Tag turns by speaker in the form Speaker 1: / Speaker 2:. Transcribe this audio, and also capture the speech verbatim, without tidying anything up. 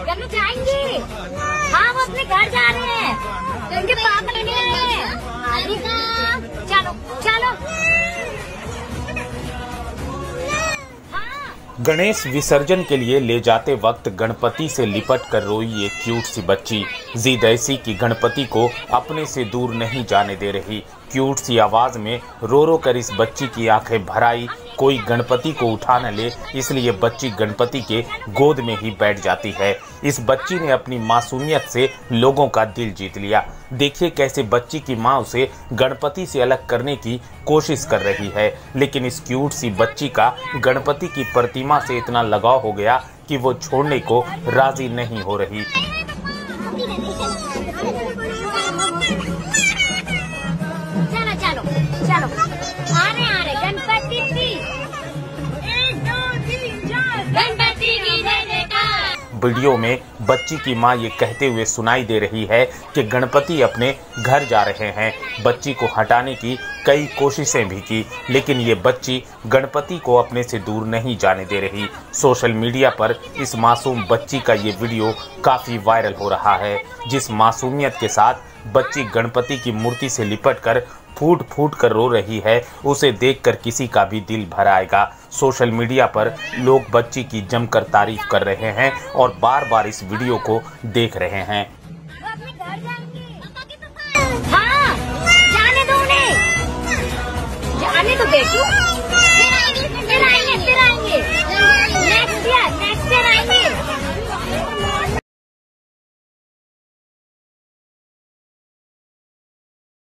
Speaker 1: चलो जाएंगे। हाँ वो अपने घर जा रहे हैं, तो इनके पापा लेने आए हैं। चलो चलो।
Speaker 2: गणेश विसर्जन के लिए ले जाते वक्त गणपति से लिपट कर रोई ये क्यूट सी बच्ची। जिद ऐसी कि गणपति को अपने से दूर नहीं जाने दे रही। क्यूट सी आवाज में रो रो कर इस बच्ची की आंखें भर आई। कोई गणपति को उठा न ले, इसलिए बच्ची गणपति के गोद में ही बैठ जाती है। इस बच्ची ने अपनी मासूमियत से लोगों का दिल जीत लिया। देखिए कैसे बच्ची की माँ उसे गणपति से अलग करने की कोशिश कर रही है, लेकिन इस क्यूट सी बच्ची का गणपति की प्रतिमा से इतना लगाव हो गया कि वो छोड़ने को राजी नहीं हो रही।
Speaker 1: चलो चलो चलो, आ रहे आ रहे गणपति जी। एक दो तीन चार, गणपति की जय जयकार।
Speaker 2: वीडियो में बच्ची की मां ये कहते हुए सुनाई दे रही है कि गणपति अपने घर जा रहे हैं। बच्ची को हटाने की कई कोशिशें भी की, लेकिन ये बच्ची गणपति को अपने से दूर नहीं जाने दे रही। सोशल मीडिया पर इस मासूम बच्ची का ये वीडियो काफ़ी वायरल हो रहा है। जिस मासूमियत के साथ बच्ची गणपति की मूर्ति से लिपटकर फूट फूट कर रो रही है, उसे देखकर किसी का भी दिल भर आएगा। सोशल मीडिया पर लोग बच्ची की जमकर तारीफ कर रहे हैं और बार बार इस वीडियो को देख रहे हैं।
Speaker 1: हाँ, जाने दो उन्हें, जाने दो बेटू।